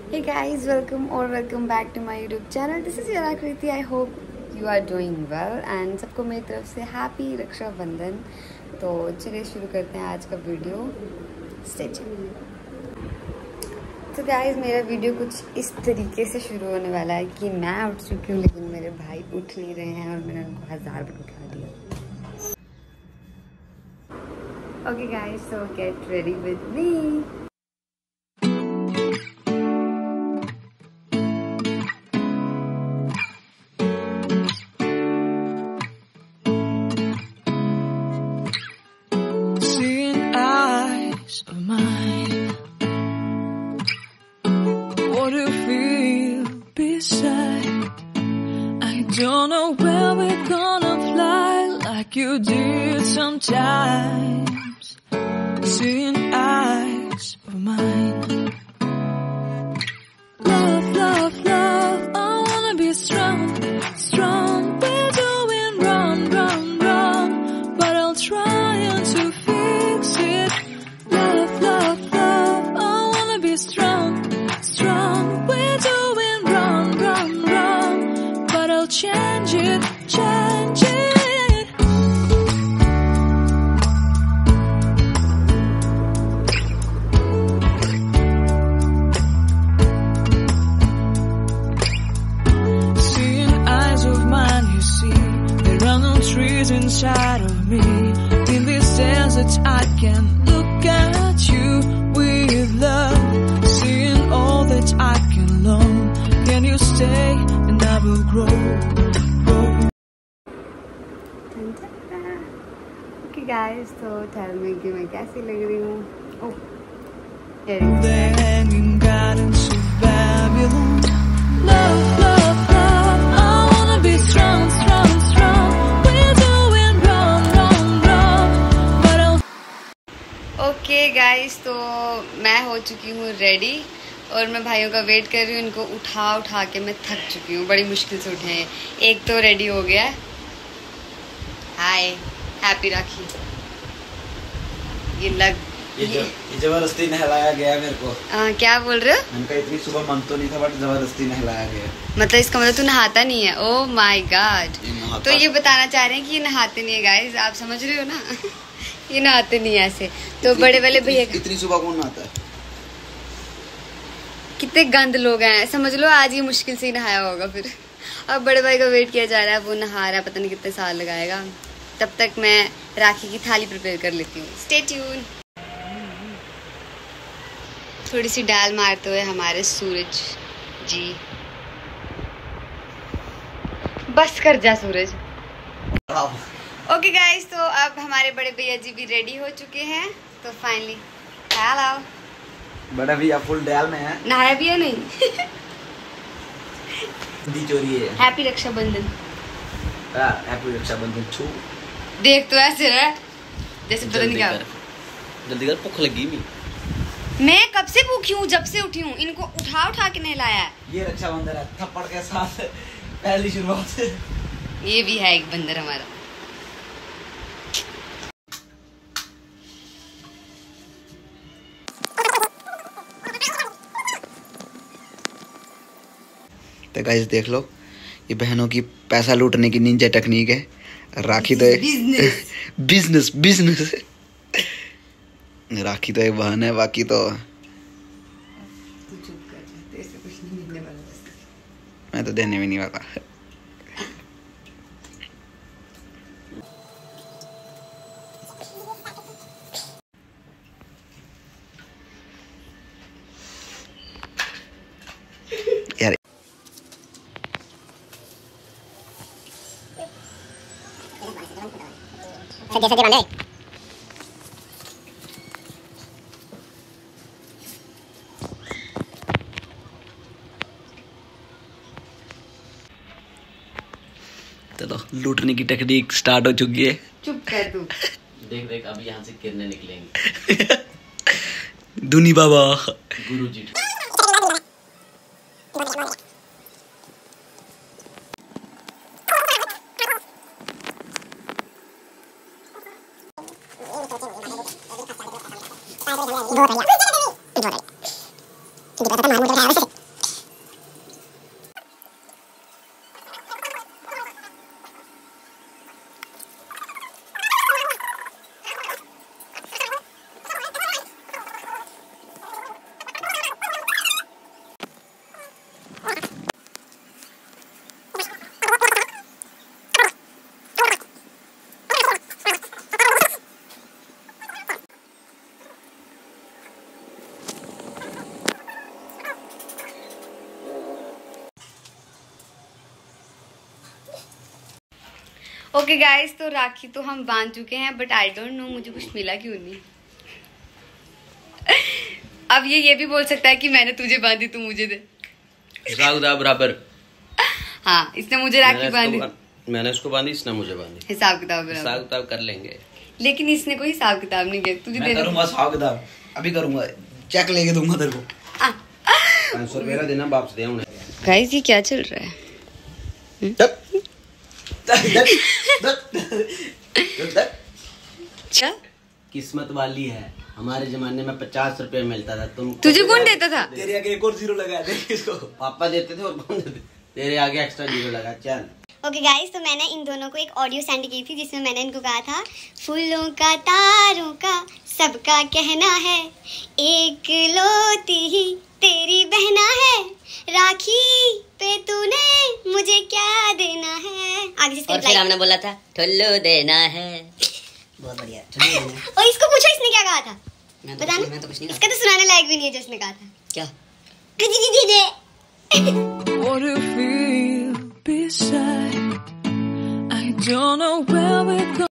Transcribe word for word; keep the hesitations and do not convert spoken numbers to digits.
Hey guys, welcome or welcome back to my YouTube channel. This is Yara Kriti. I hope you are doing well and सबको मेरी तरफ से happy Rakshabandhan. तो चलिए शुरू करते हैं आज का वीडियो। Stay tuned. तो गाइस मेरा वीडियो कुछ इस तरीके से शुरू होने वाला है कि मैं उठ चुकी हूँ लेकिन मेरे भाई उठ नहीं रहे हैं और मैंने उनको हज़ार बार उठा दिया। Okay guys, so get ready with me. Don't know where we're gonna fly like you did sometimes. Seeing eyes of mine. Love, love, love, I wanna be strong, strong. We're doing wrong, wrong, wrong, but I'll try to fix it. Love, love, love, I wanna be strong, strong. We're doing wrong, wrong, wrong, but I'll change it, change it. Seeing eyes of mine, you see, there are no trees inside of me. In this desert, I can look at you with love. Seeing all that I can learn. Can you stay and I will grow, grow. Okay guys, so tell me कि मैं कैसी लग रही हूँ। Oh, The hanging gardens of Babylon. Love, love, love, I wanna be strong, strong, strong. We're doing wrong, wrong, wrong, but I'll okay guys, तो मैं हो चुकी हूँ रेडी और मैं भाइयों का वेट कर रही हूँ। इनको उठा उठा के मैं थक चुकी हूँ, बड़ी मुश्किल से उठे हैं। एक तो रेडी हो गया है। Hi, happy Rakhi. ये लग ये जो ये जबरदस्ती नहलाया गया मेरे को। आ, क्या बोल रहे हो? मैंने कहा इतनी सुबह मन तो नहीं था बट जबरदस्ती नहलाया गया। मतलब इसका मतलब तू नहाता नहीं है? Oh my God. तो ये बताना चाह रहे हैं कि ये नहाते नहीं है गाइस, आप समझ रहे हो ना? ये नहाते नहीं है ऐसे। तो बड़े वाले भैया इतनी सुबह कौन नहाता है? कितने गंद लोग हैं, समझ लो आज ये मुश्किल से ही नहाया होगा। फिर अब बड़े भाई का वेट किया जा रहा है, वो नहा रहा है, पता नहीं कितने साल लगाएगा। तब तक मैं राखी की थाली प्रिपेयर कर लेती हूँ। Stay tune. थोड़ी सी डाल मारते हुए हमारे सूरज जी। बस कर जा सूरज। ओके गाइस, तो अब हमारे बड़े भैया जी भी रेडी हो चुके हैं। तो फाइनली हेलो, बड़ा भैया फुल डाल में है। नहाया भी है नहीं? दी चोरी है। हैप्पी रक्षाबंधन। हां, हैप्पी रक्षाबंधन छू। देख तो ऐसे रहा जैसे पता नहीं क्या। जल्दी कर, भूख लगी नहीं। मैं कब से भूखी हूँ, जब से उठी हूँ। इनको उठा उठा के नहलाया है। ये रक्षाबंधन है, थप्पड़ के साथ पहली शुरुआत। ये भी है एक बंदर हमारा। तो गाइस देख लो, ये बहनों की पैसा लूटने की निंजा टेक्निक है। राखी तो एक बिजनेस बिजनेस राखी तो एक बहन है, बाकी तो मैं तो देने भी नहीं वाला। यार सजे सजे बंदे चलो, लूटने की टेक्निक स्टार्ट हो चुकी है। चुप कर तू। देख देख अब यहाँ से किरने निकलेंगे। दुनी बाबा गुरु जी। बहुत बढ़िया। ओके गाइस, तो राखी तो हम बांध चुके हैं, बट आई डोंट नो मुझे कुछ मिला क्यों नहीं। अब ये ये भी बोल सकता है कि मैंने तुझे बांधी, तू मुझे दे। हिसाब बराबर। हाँ, इसने मुझे राखी बांधी, मैंने उसको बांधी, इसने मुझे बांधी। हिसाब किताब हिसाब किताब कर लेंगे, लेकिन इसने कोई हिसाब किताब नहीं किया। तुझे मैं करूंगा हिसाब किताब, अभी करूंगा, चेक लेके दूंगा तेरे को। पाँच सौ रुपया देना, वापस दे उन्हें। गाइस ये क्या चल रहा है? अच्छा, किस्मत वाली है। हमारे जमाने में पचास रुपए मिलता था, तुम तुझे कौन देता था? तेरे आगे एक और जीरो लगा दे इसको। पापा देते थे और कौन देते? तेरे आगे एक्स्ट्रा जीरो लगा। चल ओके गाइस, तो मैंने इन दोनों को एक ऑडियो सेंड की थी जिसमें मैंने इनको कहा था, फूलों का तारों का सबका कहना है, एक लोती ही तेरी बहना है, राखी पे तूने मुझे क्या देना है। आगे से और फिर हमने बोला था ठुल्लू देना है। बहुत बढ़िया, ठुल्लू देना है। और इसको पूछो इसने क्या कहा था, मैं तो बता कुछ ना। नहीं- मैं तो कुछ नहीं इसका तो सुनाने लायक भी नहीं है जो इसने कहा था। क्या? दे दे। What do you feel beside? I don't know where we're going.